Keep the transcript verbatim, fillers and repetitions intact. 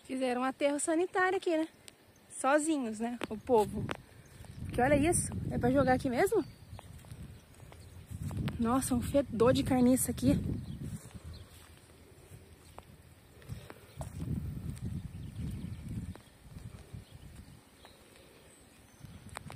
Fizeram um aterro sanitário aqui, né? Sozinhos, né? O povo. Porque olha isso. É pra jogar aqui mesmo? Nossa, um fedor de carniça aqui.